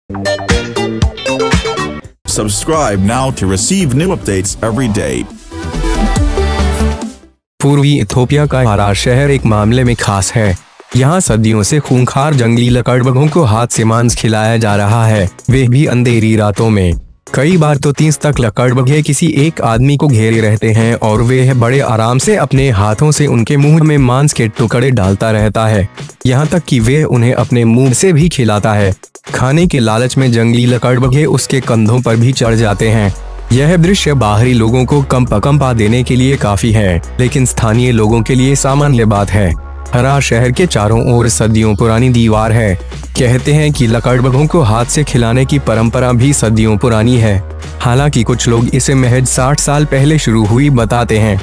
Subscribe now to receive new updates every day. पूर्वी Ethiopia का Harar शहर एक मामले में खास है। यहाँ सदियों से खूंखार जंगली लकड़बगों को हाथ से मांस खिलाया जा रहा है, वे भी अंधेरी रातों में। कई बार तो 30 तक लकड़बगे किसी एक आदमी को घेरे रहते हैं और वे बड़े आराम से अपने हाथों से उनके मुंह में मांस के टुकड़े डालता रहता है, यहाँ तक कि वे उन्हें अपने मुंह से भी खिलाता है। खाने के लालच में जंगली लकड़बगे उसके कंधों पर भी चढ़ जाते हैं। यह दृश्य बाहरी लोगों को कंपा देने के लिए काफी है, लेकिन स्थानीय लोगों के लिए सामान्य बात है। हरार शहर के चारों ओर सदियों पुरानी दीवार है। कहते हैं कि लकड़बगों को हाथ से खिलाने की परंपरा भी सदियों पुरानी है। हालांकि कुछ लोग इसे महज 60 साल पहले शुरू हुई बताते हैं।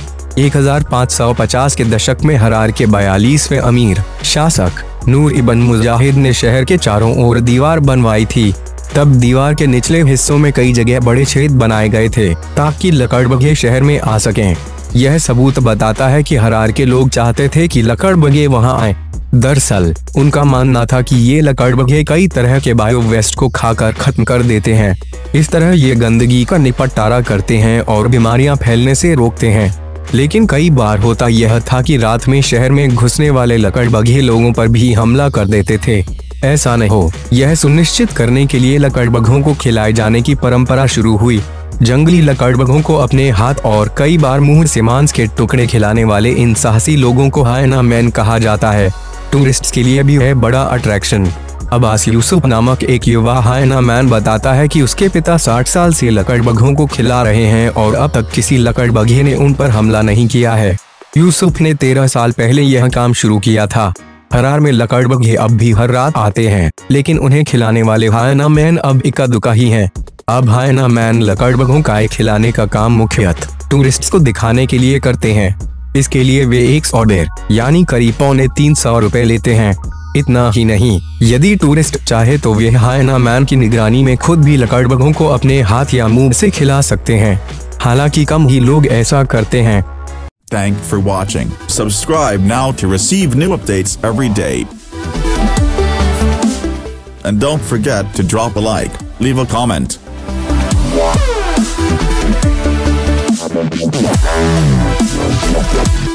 1550 के दशक में हरार के 42वें अमीर शासक नूर इब्न मुजाहिद ने शहर के चारों ओर दीवार बनवाई थी। तब दीवार के निचले हिस्सों में कई जगह बड़े छेद बनाए गए थे ताकि लकड़बगे शहर में आ सकें। यह सबूत बताता है कि हरार के लोग चाहते थे कि लकड़बगे वहां आए। दरअसल उनका मानना था कि ये लकड़बगे कई तरह के बायो वेस्ट को खाकर खत्म कर देते हैं। इस तरह ये गंदगी का निपटारा करते हैं और बीमारियां फैलने से रोकते हैं। लेकिन कई बार होता यह था कि रात में शहर में घुसने वाले लकड़बगे लोगों पर भी हमला कर देते थे। ऐसा न हो, यह सुनिश्चित करने के लिए लकड़बगों को खिलाए जाने की परंपरा शुरू हुई। जंगली लकड़बगों को अपने हाथ और कई बार मुंह से मांस के टुकड़े खिलाने वाले इन साहसी लोगों को हायना मैन कहा जाता है। टूरिस्ट्स के लिए भी है बड़ा अट्रैक्शन। अब्बास यूसुफ नामक एक युवा हायना मैन बताता है कि उसके पिता 60 साल से लकड़बगों को खिला रहे हैं और अब तक किसी लकड़बगे ने उन पर हमला नहीं किया है। यूसुफ ने 13 साल पहले यह काम शुरू किया था। हरार में लकड़बगे अब भी हर रात आते हैं, लेकिन उन्हें खिलाने वाले हायना मैन अब इक्का दुक्का ही हैं। अब हायना मैन लकड़बगों का खिलाने का काम मुख्यतः टूरिस्ट्स को दिखाने के लिए करते हैं। इसके लिए वे 1.5 यानी करीब ₹350 लेते हैं। इतना ही नहीं, यदि टूरिस्ट चाहे तो वे हायना मैन की निगरानी में खुद भी लकड़बगों को अपने हाथ या मुंह से खिला सकते हैं। हालांकि कम ही लोग ऐसा करते हैं। Thanks for watching. Subscribe now to receive new updates every day. And don't forget to drop a like, leave a comment.